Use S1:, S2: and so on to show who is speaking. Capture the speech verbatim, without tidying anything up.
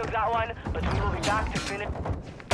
S1: lose that one, but we will be back to finish.